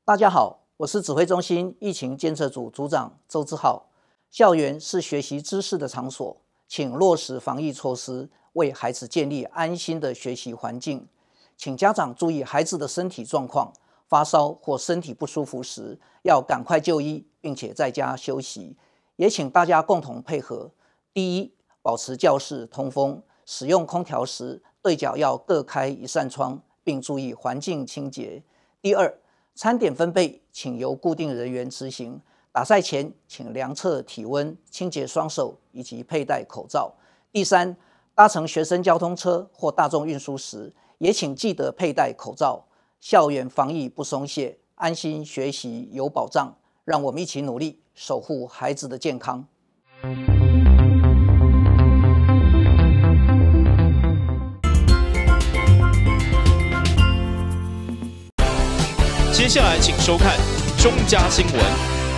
大家好，我是指挥中心疫情监测组组长周志浩。校园是学习知识的场所，请落实防疫措施，为孩子建立安心的学习环境。请家长注意孩子的身体状况，发烧或身体不舒服时，要赶快就医，并且在家休息。也请大家共同配合：第一，保持教室通风，使用空调时对角要各开一扇窗，并注意环境清洁。第二，餐点分配请由固定人员执行。打赛前请量测体温、清洁双手以及佩戴口罩。第三，搭乘学生交通车或大众运输时，也请记得佩戴口罩。校园防疫不松懈，安心学习有保障。让我们一起努力，守护孩子的健康。 接下来请收看中嘉新闻。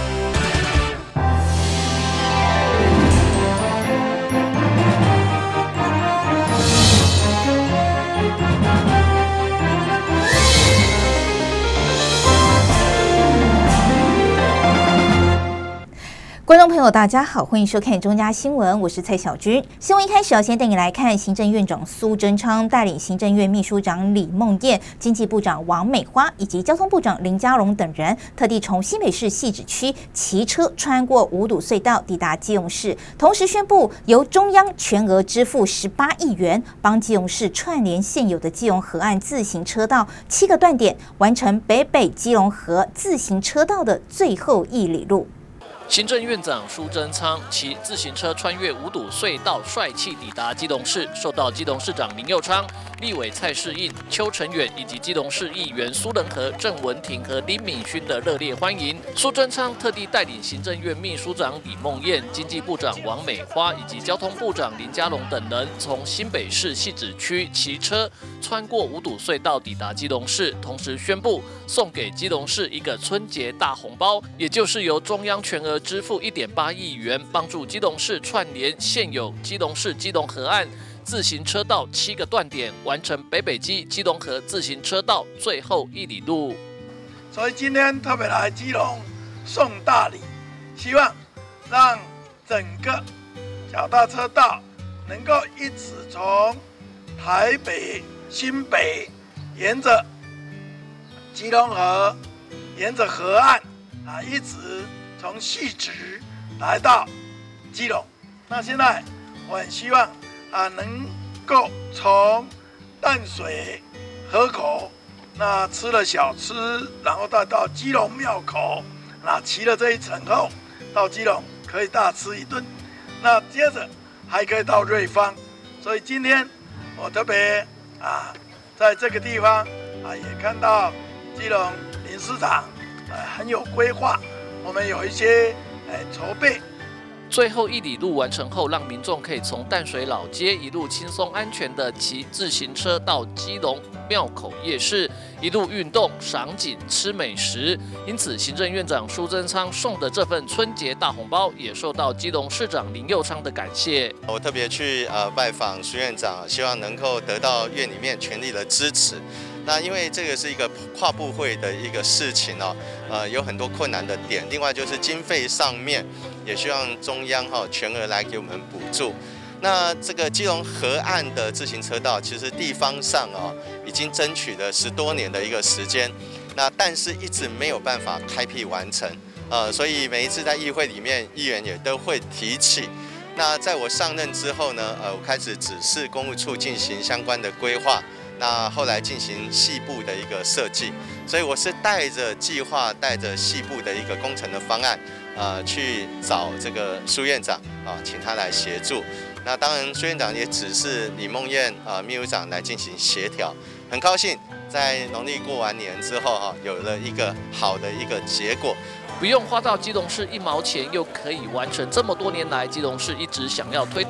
观众朋友，大家好，欢迎收看中嘉新闻，我是蔡小军。新闻一开始要先带你来看，行政院长苏贞昌带领行政院秘书长李梦燕、经济部长王美花以及交通部长林佳龙等人，特地从新北市汐止区骑车穿过五堵隧道，抵达基隆市，同时宣布由中央全额支付18亿元，帮基隆市串联现有的基隆河岸自行车道7个断点，完成北基隆河自行车道的最后1里路。 行政院长苏贞昌骑自行车穿越五堵隧道，帅气抵达基隆市，受到基隆市长林右昌、立委蔡适应、邱成远以及基隆市议员苏仁和、郑文婷和林敏勋的热烈欢迎。苏贞昌特地带领行政院秘书长李梦燕、经济部长王美花以及交通部长林佳龙等人，从新北市汐止区骑车穿过五堵隧道抵达基隆市，同时宣布送给基隆市一个春节大红包，也就是由中央全额支付1.8亿元，帮助基隆市串联现有基隆市基隆河岸自行车道7个断点，完成北基基隆河自行车道最后1里路。 所以今天特别来基隆送大礼，希望让整个脚踏车道能够一直从台北、新北，沿着基隆河，沿着河岸一直从汐止来到基隆。那现在我很希望能够从淡水河口吃了小吃，然后再到基隆庙口，骑了这一程后到基隆可以大吃一顿，接着还可以到瑞芳。所以今天我特别在这个地方也看到基隆林市长很有规划，我们有一些筹备。 最后1里路完成后，让民众可以从淡水老街一路轻松安全的骑自行车到基隆庙口夜市，一路运动、赏景、吃美食。因此，行政院长苏贞昌送的这份春节大红包，也受到基隆市长林右昌的感谢。 我特别去拜访苏院长，希望能够得到院里面全力的支持。那因为这个是一个跨部会的一个事情有很多困难的点。另外就是经费上面，也希望中央全额来给我们补助。那这个基隆河岸的自行车道，其实地方上已经争取了10多年的一个时间，但是一直没有办法开辟完成。所以每一次在议会里面，议员也都会提起。那在我上任之后呢，我开始指示公务处进行相关的规划。那后来进行细部的一个设计，所以我是带着计划、带着细部的一个工程的方案，去找这个苏院长请他来协助。那当然，苏院长也指示李梦燕秘书长来进行协调。很高兴在农历过完年之后有了一个好的一个结果。 不用花到基隆市1毛钱，又可以完成这么多年来基隆市一直想要推动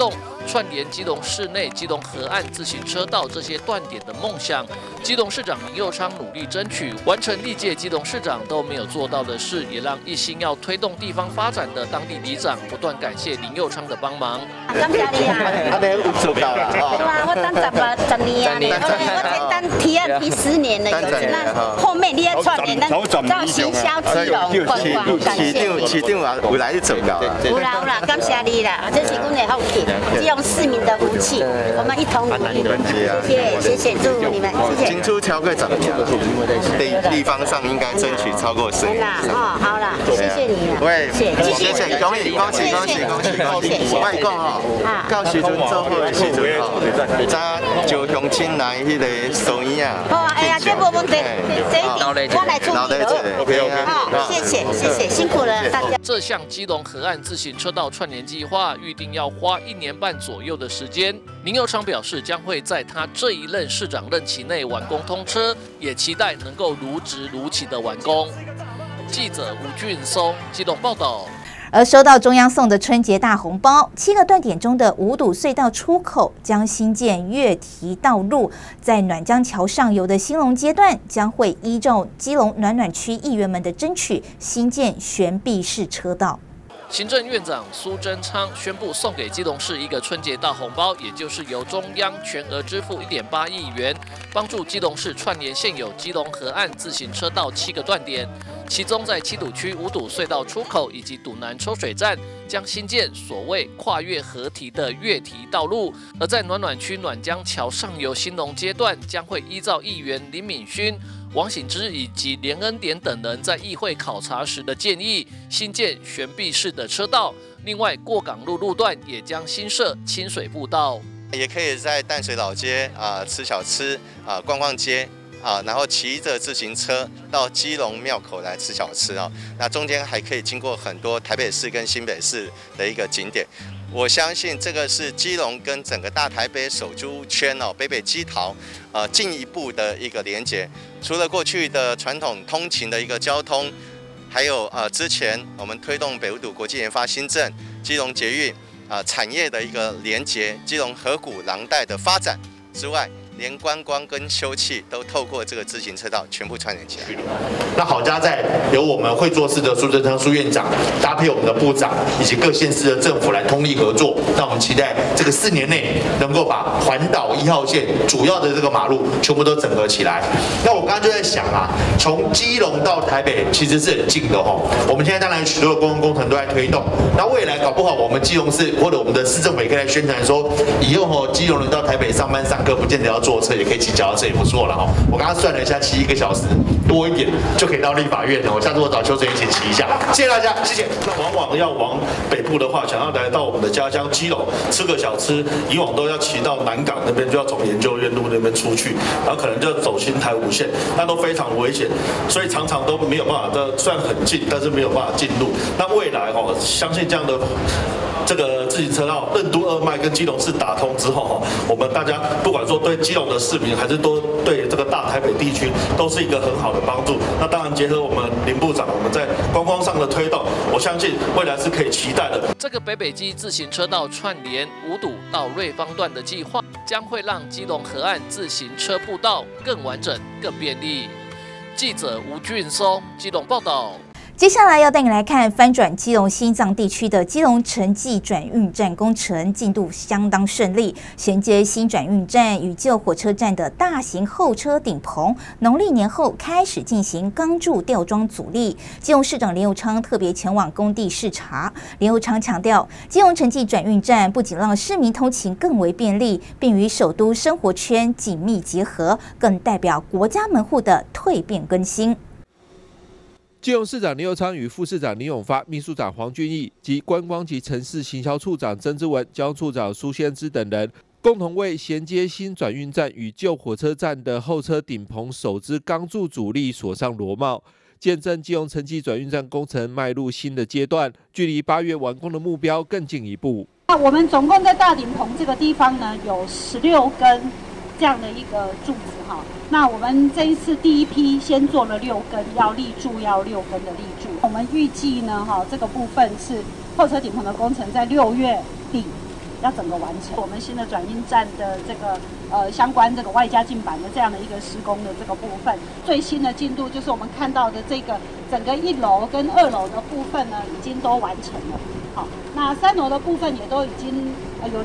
串联基隆市内、基隆河岸自行车道这些断点的梦想。基隆市长林右昌努力争取，完成历届基隆市长都没有做到的事，也让一心要推动地方发展的当地里长不断感谢林右昌的帮忙。 感谢你啊！ 做到了对啊，我等10年啊，我才等提10年了，有那后面你要串联咱到行销基隆观光，感谢。 市长啊，有来做到啦。 有啦，感谢你啦，这是阮的福气，基隆市民的福气，我们一同努力。谢谢，祝福你们，谢谢。 进出超过10年了，地方上应该争取超过10年。 好啦，谢谢你啦。 喂， 谢谢，恭喜！我讲吼，到时阵做好的时阵吼，早就乡亲来迄个收银啊。 好啊，哎呀，这无问题，这一点我来处理了。OK，谢谢，辛苦了大家。 这项基隆河岸自行车道串联计划预定要花1年半左右的时间。林右昌表示，将会在他这一任市长任期内完工通车，也期待能够如职如期的完工。记者吴俊松基隆报道。 而收到中央送的春节大红包，7个断点中的五堵隧道出口将新建月堤道路，在暖江桥上游的兴隆阶段，将会依照基隆暖区议员们的争取，新建悬臂式车道。 行政院长苏贞昌宣布送给基隆市一个春节大红包，也就是由中央全额支付1.8亿元，帮助基隆市串联现有基隆河岸自行车道7个断点。其中在七堵区五堵隧道出口以及堵南抽水站将新建所谓跨越河堤的月堤道路，而在暖区暖江桥上游兴隆阶段，将会依照议员林敏勋、王醒之以及连恩典等人在议会考察时的建议，新建悬臂式的车道。另外，过港路路段也将新设清水步道， 也可以在淡水老街吃小吃逛逛街。然后骑着自行车到基隆庙口来吃小吃那中间还可以经过很多台北市跟新北市的一个景点。我相信这个是基隆跟整个大台北首都圈北基桃进一步的一个连结。除了过去的传统通勤的一个交通，还有之前我们推动北五堵国际研发新镇、基隆捷运产业的一个连结，基隆河谷廊带的发展之外，连观光跟休憩都透过这个自行车道全部串联起来。 那好家在由我们会做事的苏贞昌苏院长搭配我们的部长以及各县市的政府来通力合作。那我们期待这个4年内能够把环岛1号线主要的这个马路全部都整合起来。那我刚刚就在想从基隆到台北其实是很近的我们现在当然许多的公共工程都在推动。那未来搞不好我们基隆市或者我们的市政府也可以来宣传说，以后基隆人到台北上班上课不见得要坐车，也可以骑脚踏车，也不错了我刚刚算了一下，骑1个小时多一点就可以到立法院了。我下次我找邱成一起骑一下。谢谢大家，谢谢。 那往要往北部的话，想要来到我们的家乡基隆吃个小吃，以往都要骑到南港那边，就要从研究院路那边出去，然后可能就要走新台5线，那都非常危险，所以常常都没有办法虽然很近，但是没有办法进入。那未来相信这样的这个自行车道任督二脉跟基隆市打通之后我们大家不管说对基隆的市民，还是都对这个大台北地区，都是一个很好的帮助。那当然结合我们林部长我们在观光上的推动，我相信未来是可以期待的。 这个北基自行车道串联五堵到瑞芳段的计划，将会让基隆河岸自行车步道更完整、更便利。记者吴俊松基隆报道。 接下来要带你来看翻转基隆西藏地区的基隆城际转运站工程进度相当顺利，衔接新转运站与旧火车站的大型候车顶棚，农历年后开始进行钢柱吊装阻力。基隆市长林右昌特别前往工地视察，林右昌强调，基隆城际转运站不仅让市民通勤更为便利，并与首都生活圈紧密结合，更代表国家门户的蜕变更新。 基隆市长林右昌与副市长林永发、秘书长黄俊义及观光及城市行销处长曾之文、交通处长苏先之等人，共同为衔接新转运站与旧火车站的候车顶棚首支钢柱阻力锁上螺帽，见证基隆城际转运站工程迈入新的阶段，距离8月完工的目标更进一步。 那我们总共在大顶棚这个地方呢，有16根这样的一个柱子那我们这一次第一批先做了6根，要立柱要6根的立柱。我们预计呢这个部分是候车顶棚的工程在6月底要整个完成。我们新的转运站的这个相关这个外加进板的这样的一个施工的这个部分，最新的进度就是我们看到的这个整个1楼跟2楼的部分呢，已经都完成了。好，那3楼的部分也都已经有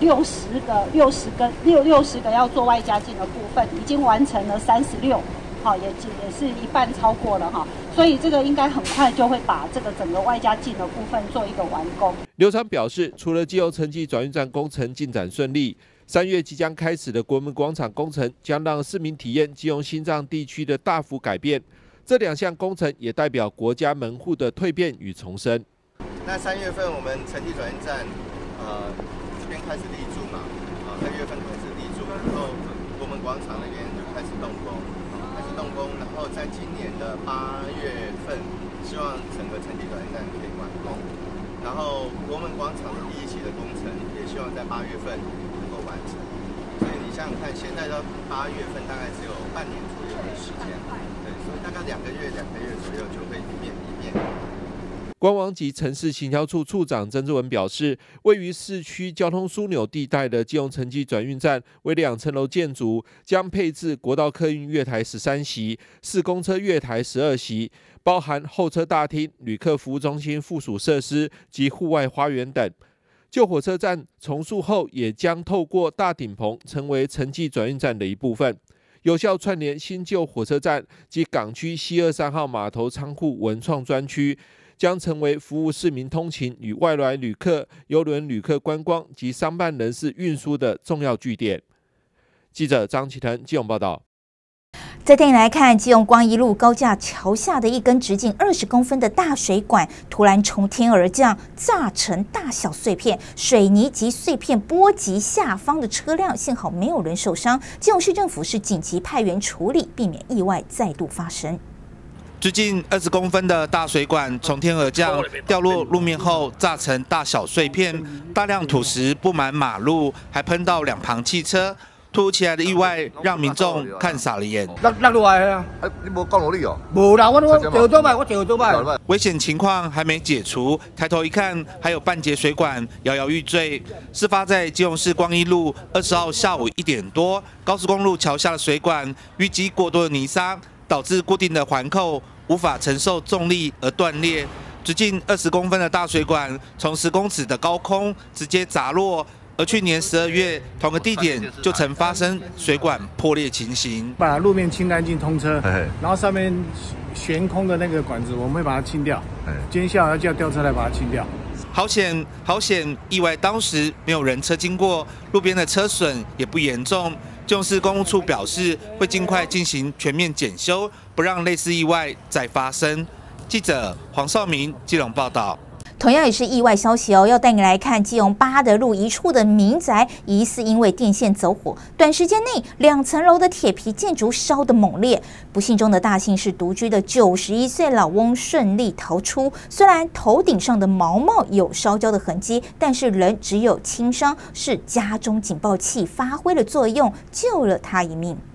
60个要做外加进的部分，已经完成了36。好，也是一半超过了哈，所以这个应该很快就会把这个整个外加进的部分做一个完工。 刘长表示，除了基隆城际转运站工程进展顺利，3月即将开始的国门广场工程将让市民体验基隆心脏地区的大幅改变。这2项工程也代表国家门户的蜕变与重生。 那3月份我们城际转运站这边开始立柱嘛，2月份开始立柱，然后国门广场那边就开始动工。然后在今年的8月份，希望整个城际转运站可以完工。然后国门广场的第1期的工程，也希望在8月份能够完成。所以你想想看，现在到8月份大概只有半年左右的时间，对，所以大概2个月左右就会一面。 观光及城市行销处处长曾志文表示，位于市区交通枢纽地带的基隆城际转运站为2层楼建筑，将配置国道客运月台13席、市公车月台12席，包含候车大厅、旅客服务中心附属设施及户外花园等。旧火车站重塑后，也将透过大顶棚成为城际转运站的一部分，有效串联新旧火车站及港区西23号码头仓库文创专区，将成为服务市民通勤与外来旅客、邮轮旅客观光及商办人士运输的重要据点。记者张启腾基隆报道。 再带你来看，基隆光一路高架桥下的一根直径20公分的大水管突然从天而降，炸成大小碎片，水泥及碎片波及下方的车辆，幸好没有人受伤。基隆市政府是紧急派员处理，避免意外再度发生。 直径20公分的大水管从天而降，掉落路面后炸成大小碎片，大量土石布满马路，还喷到2旁汽车。突如其来的意外让民众看傻了眼。 落落来啊！你无降落你哦？无啦，我掉倒摆，我掉倒摆。 危险情况还没解除，抬头一看，还有半截水管摇摇欲坠。事发在基隆市光一路20号下午1点多，高速公路桥下的水管淤积过多的泥沙，导致固定的环扣无法承受重力而断裂。直径20公分的大水管从10公尺的高空直接砸落。而去年12月，同个地点就曾发生水管破裂情形。 把路面清干净通车，然后上面悬空的那个管子，我们会把它清掉。今天下午要叫吊车来把它清掉。 好险，好险！意外当时没有人车经过，路边的车损也不严重。基隆市公务处表示，会尽快进行全面检修，不让类似意外再发生。记者黄少明基隆报道。 同样也是意外消息哦，要带你来看基隆八德路一处的民宅，疑似因为电线走火，短时间内2层楼的铁皮建筑烧得猛烈。不幸中的大幸是独居的91岁老翁顺利逃出，虽然头顶上的毛帽有烧焦的痕迹，但是人只有轻伤，是家中警报器发挥了作用，救了他一命。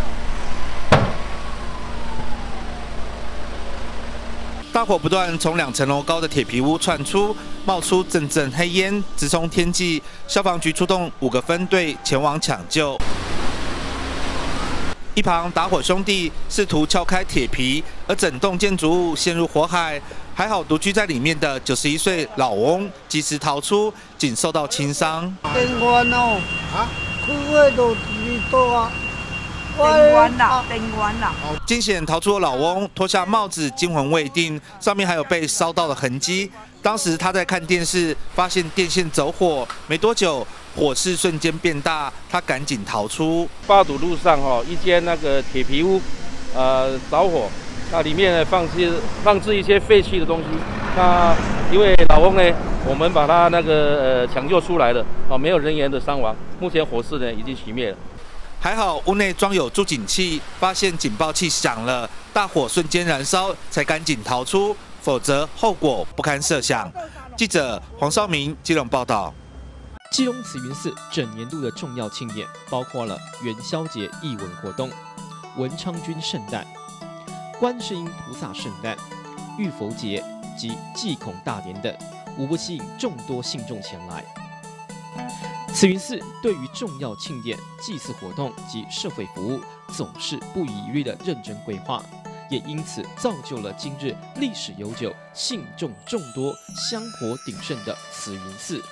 大火不断从2层楼高的铁皮屋窜出，冒出阵阵黑烟，直冲天际。消防局出动5个分队前往抢救。一旁打火兄弟试图撬开铁皮，而整栋建筑物陷入火海。还好独居在里面的91岁老翁及时逃出，仅受到轻伤。 电源哦，开火就到啊。电源啦！ 惊险逃出的老翁脱下帽子，惊魂未定，上面还有被烧到的痕迹。当时他在看电视，发现电线走火，没多久火势瞬间变大，他赶紧逃出。 八堵路上一间那个铁皮屋，着火，那里面呢放置一些废弃的东西。那因为老翁呢，我们把他那个抢救出来了，没有人员的伤亡，目前火势呢已经熄灭了。 还好屋内装有助警器，发现警报器响了，大火瞬间燃烧，才赶紧逃出，否则后果不堪设想。记者黄少明基隆报道。 基隆慈云寺整年度的重要庆典包括了元宵节艺文活动、文昌君圣诞、观世音菩萨圣诞、浴佛节及祭孔大典等，无不吸引众多信众前来。 慈云寺对于重要庆典、祭祀活动及社会服务，总是不遗余力的认真规划，也因此造就了今日历史悠久、信众众多、香火鼎盛的慈云寺。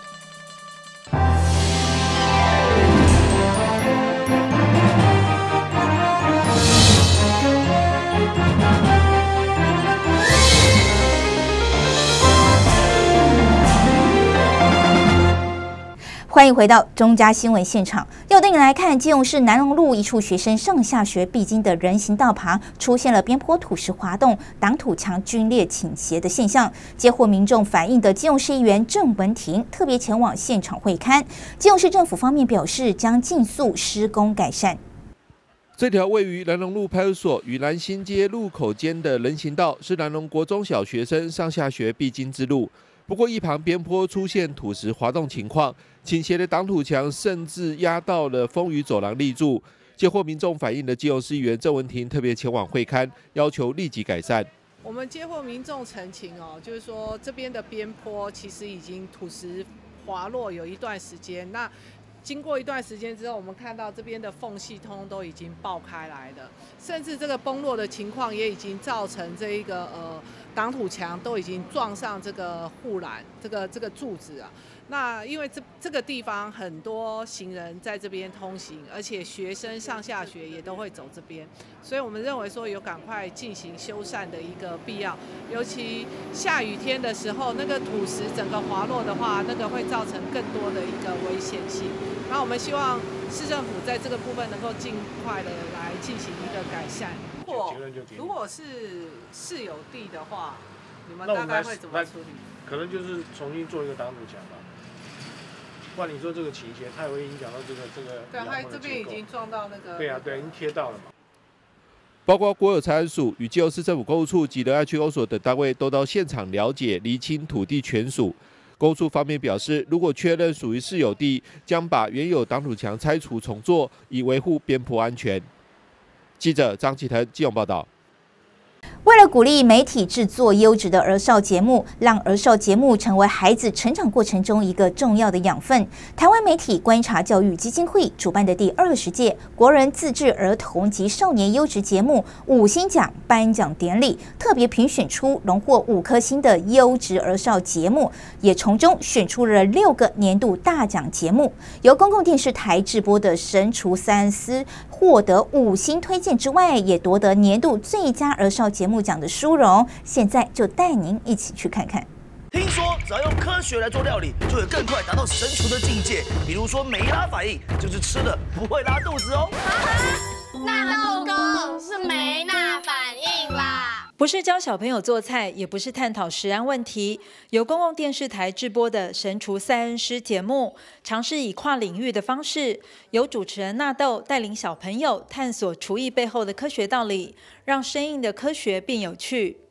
欢迎回到中嘉新闻现场，要带你来看基隆市南龙路一处学生上下学必经的人行道旁出现了边坡土石滑动、挡土墙龟裂倾斜的现象。接获民众反映的基隆市议员郑文婷特别前往现场会勘。基隆市政府方面表示，将尽速施工改善。 这条位于南龙路派出所与南新街路口间的人行道，是南龙国中小学生上下学必经之路。不过，一旁边坡出现土石滑动情况，倾斜的挡土墙甚至压到了风雨走廊立柱。接获民众反映的基隆市议员郑文婷特别前往会勘，要求立即改善。 我们接获民众陈情就是说这边的边坡其实已经土石滑落有一段时间，那经过一段时间之后，我们看到这边的缝隙通都已经爆开来了，甚至这个崩落的情况也已经造成这一个挡土墙都已经撞上这个护栏，这个柱子啊。那因为这个地方很多行人在这边通行，而且学生上下学也都会走这边，所以我们认为说有赶快进行修缮的一个必要。尤其下雨天的时候，那个土石整个滑落的话，那个会造成更多的一个危险性。那我们希望市政府在这个部分能够尽快的来进行一个改善。如果是市有地的话，你们大概会怎么处理？ 可能就是重新做一个挡土墙吧。不然你说这个倾斜，它也会影响到这个。 对，它这边已经撞到那个。 对啊，已经贴到了嘛。 包括国有财产署与基隆市政府公务处及仁爱区公所等单位都到现场了解厘清土地权属。公务处方面表示，如果确认属于市有地，将把原有挡土墙拆除重做，以维护边坡安全。记者张启腾基隆报道。 为了鼓励媒体制作优质的儿少节目，让儿少节目成为孩子成长过程中一个重要的养分，台湾媒体观察教育基金会主办的第20届国人自制儿童及少年优质节目5星奖颁奖典礼，特别评选出荣获5颗星的优质儿少节目，也从中选出了6个年度大奖节目。由公共电视台制播的《神厨3恩司》获得5星推荐之外，也夺得年度最佳儿少节目奖的殊荣。现在就带您一起去看看。 听说只要用科学来做料理，就会更快达到神厨的境界。比如说梅拉反应，就是吃了不会拉肚子哦。 那老公是梅纳反应啦。 不是教小朋友做菜，也不是探讨食安问题。由公共电视台制播的《神厨3恩司》节目，尝试以跨领域的方式，由主持人纳豆带领小朋友探索厨艺背后的科学道理，让生硬的科学变有趣。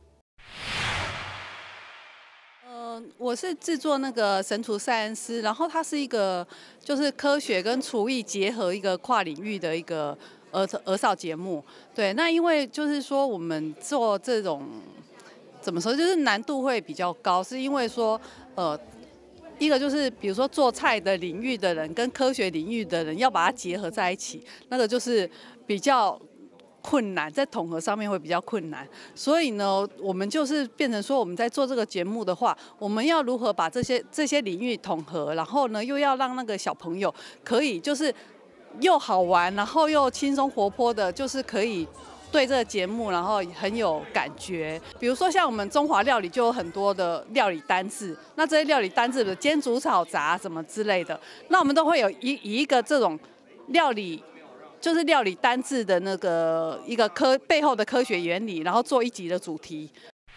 我是制作那个《神厨3恩司》，然后它是一个就是科学跟厨艺结合一个跨领域的一个儿少节目。对，那因为就是说我们做这种怎么说，就是难度会比较高，是因为说一个就是比如说做菜的领域的人跟科学领域的人要把它结合在一起，那个就是比较困难，在统合上面会比较困难。所以呢，我们就是变成说，我们在做这个节目的话，我们要如何把这些领域统合，然后呢，又要让那个小朋友可以就是又好玩，然后又轻松活泼的，就是可以对这个节目然后很有感觉。比如说像我们中华料理就有很多的料理单字，那这些料理单字的煎煮炒炸什么之类的，那我们都会有以一个这种料理。就是料理单字的那个一个背后的科学原理，然后做一集的主题。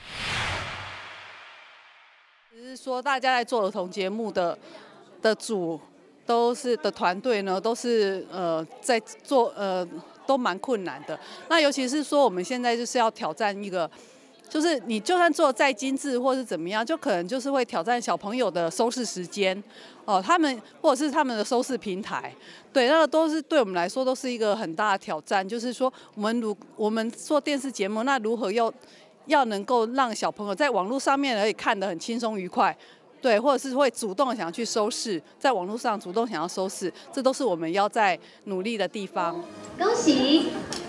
只是说大家在做儿童节目的团队呢，都是在做都蛮困难的。那尤其是说我们现在就是要挑战一个。就是你就算做再精致或是怎么样，就可能就是会挑战小朋友的收视时间，他们或者是他们的收视平台，对，那个都是对我们来说都是一个很大的挑战。就是说，我们做电视节目，那如何要能够让小朋友在网络上面可以看得很轻松愉快， 对，或者是会主动想要去收视，在网络上主动想要收视，这都是我们要在努力的地方。 恭喜！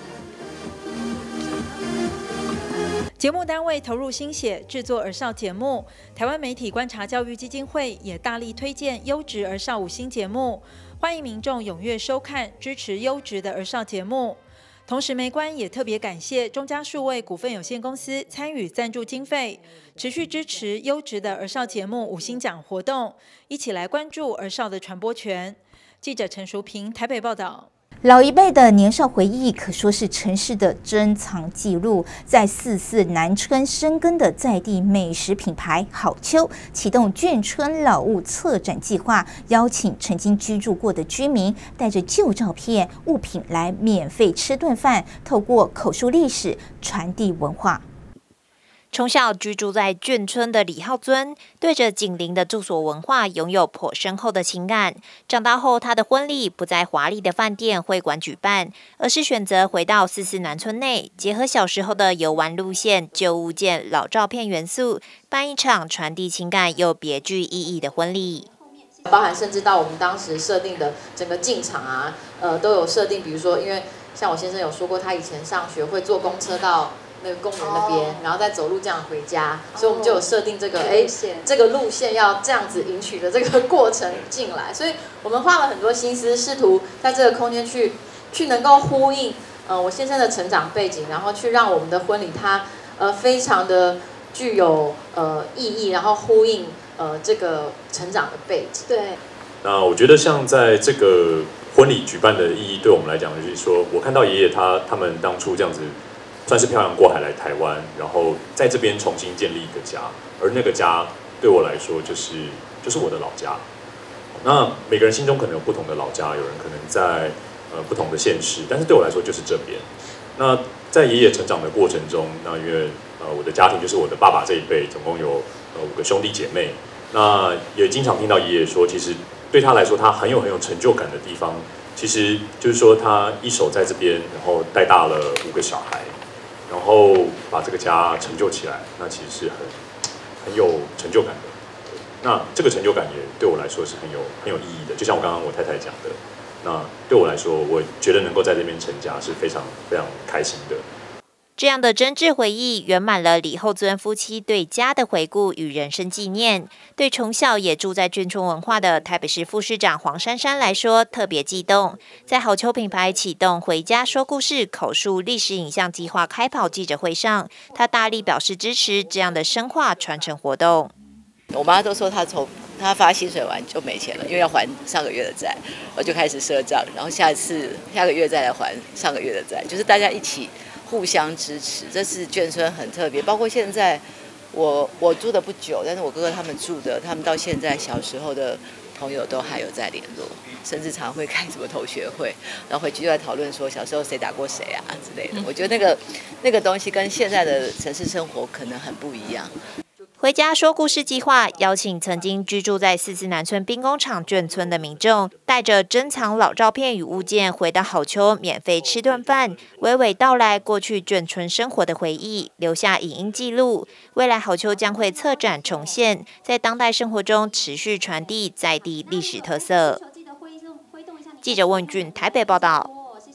节目单位投入心血制作儿少节目，台湾媒体观察教育基金会也大力推荐优质儿少5星节目，欢迎民众踊跃收看，支持优质的儿少节目。同时，媒观也特别感谢中嘉数位股份有限公司参与赞助经费，持续支持优质的儿少节目5星奖活动，一起来关注儿少的传播权。记者陈淑平台北报道。 老一辈的年少回忆可说是城市的珍藏记录。在44南村深耕的在地美食品牌好秋启动眷村老物策展计划，邀请曾经居住过的居民带着旧照片、物品来免费吃顿饭，透过口述历史传递文化。 从小居住在眷村的李浩尊，对着紧邻的住所文化拥有颇深厚的情感。长大后，他的婚礼不在华丽的饭店会馆举办，而是选择回到44南村内，结合小时候的游玩路线、旧物件、老照片元素，办一场传递情感又别具意义的婚礼。 包含甚至到我们当时设定的整个进场啊，都有设定，比如说，因为像我先生有说过，他以前上学会坐公车到那个公园那边，然后再走路这样回家，所以我们就有设定这个，这个路线要这样子迎娶的这个过程进来，所以我们花了很多心思，试图在这个空间去能够呼应，我先生的成长背景，然后去让我们的婚礼它非常的具有意义，然后呼应这个成长的背景。对。 那我觉得像在这个婚礼举办的意义，对我们来讲就是说，我看到爷爷他们当初这样子。算是漂洋过海来台湾，然后在这边重新建立一个家，而那个家对我来说就是我的老家。那每个人心中可能有不同的老家，有人可能在不同的县市，但是对我来说就是这边。那在爷爷成长的过程中，那因为我的家庭就是我的爸爸这一辈，总共有5个兄弟姐妹。那也经常听到爷爷说，其实对他来说，他很有成就感的地方，其实就是说他一手在这边，然后带大了5个小孩。然后把这个家成就起来，那其实是很有成就感的。那这个成就感也对我来说是很有意义的。就像我刚刚我太太讲的，那对我来说，我觉得能够在这边成家是非常非常开心的。 这样的真挚回忆，圆满了李厚尊夫妻对家的回顾与人生纪念。对从小也住在眷村文化的台北市副市长黄珊珊来说，特别激动。在好秋品牌启动回家说故事口述历史影像计划开跑记者会上，他大力表示支持这样的深化传承活动。 我妈都说她发薪水完就没钱了，因为要还上个月的债，我就开始赊账，然后下个月再来还上个月的债，就是大家一起互相支持，这是眷村很特别。包括现在我住的不久，但是我哥哥他们住的，他们到现在小时候的朋友都还有在联络，甚至常会开什么同学会，然后回去就在讨论说小时候谁打过谁啊之类的。我觉得那个东西跟现在的城市生活可能很不一样。 回家说故事计划邀请曾经居住在44南村兵工厂眷村的民众，带着珍藏老照片与物件回到好秋免费吃顿饭，娓娓道来过去眷村生活的回忆，留下影音记录。未来好秋将会策展重现，在当代生活中持续传递在地历史特色。记者问俊台北报道。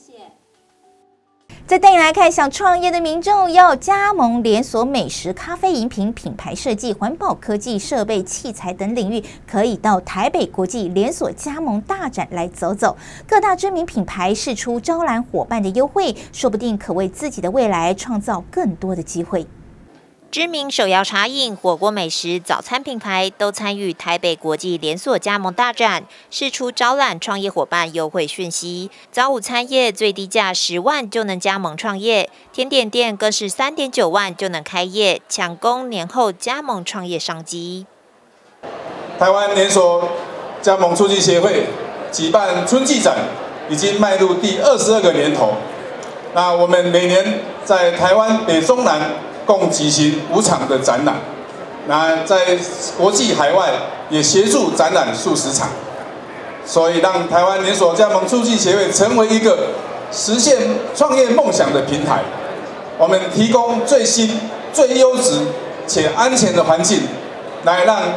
再带你来看，想创业的民众要加盟连锁美食、咖啡饮品、品牌设计、环保科技、设备器材等领域，可以到台北国际连锁加盟大展来走走。各大知名品牌释出招揽伙伴的优惠，说不定可为自己的未来创造更多的机会。 知名手摇茶饮、火锅美食、早餐品牌都参与台北国际连锁加盟大展，释出招揽创业伙伴优惠讯息。早午餐业最低价10万就能加盟创业，甜点店更是3.9万就能开业，抢攻年后加盟创业商机。 台湾连锁加盟促进协会举办春季展，已经迈入第22个年头。那我们每年在台湾北中南共举行5场的展览，那在国际海外也协助展览数十场，所以让台湾连锁加盟促进协会成为一个实现创业梦想的平台。我们提供最新、最优质且安全的环境，来让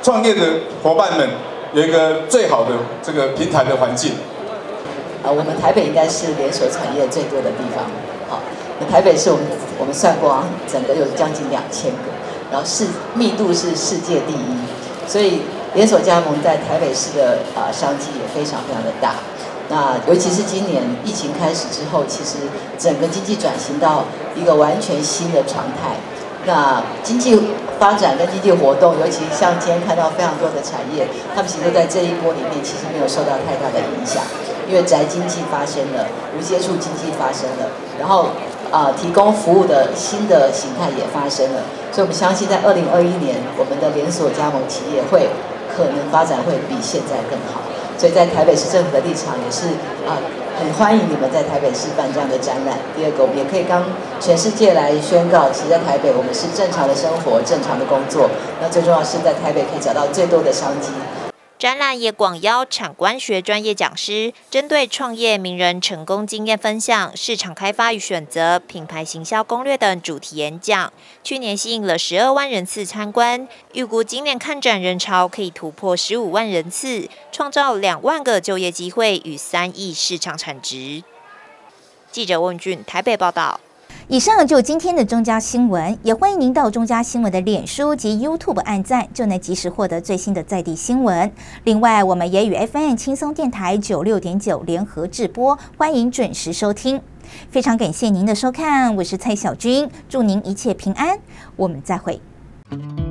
创业的伙伴们有一个最好的这个平台的环境。 我们台北应该是连锁产业最多的地方。好，台北是我们算过，整个有将近2000个，然后密度是世界第一，所以连锁加盟在台北市的商机也非常非常的大。那尤其是今年疫情开始之后，其实整个经济转型到一个完全新的常态。那经济发展跟经济活动，尤其像今天看到非常多的产业，他们其实都在这一波里面其实没有受到太大的影响，因为宅经济发生了，无接触经济发生了，然后提供服务的新的形态也发生了，所以我们相信在2021年，我们的连锁加盟企业可能发展会比现在更好。所以在台北市政府的立场也是很欢迎你们在台北市办这样的展览。第二个，我们也可以跟全世界来宣告，其实在台北我们是正常的生活、正常的工作。那最重要是在台北可以找到最多的商机。 展览也广邀产官学专业讲师，针对创业名人成功经验分享、市场开发与选择、品牌行销攻略等主题演讲。去年吸引了12万人次参观，预估今年看展人潮可以突破15万人次，创造2万个就业机会与3亿市场产值。记者温俊台北报道。 以上就今天的中嘉新闻，也欢迎您到中嘉新闻的脸书及 YouTube 按赞，就能及时获得最新的在地新闻。另外，我们也与 FM 轻松电台96.9联合制播，欢迎准时收听。非常感谢您的收看，我是蔡小君，祝您一切平安，我们再会。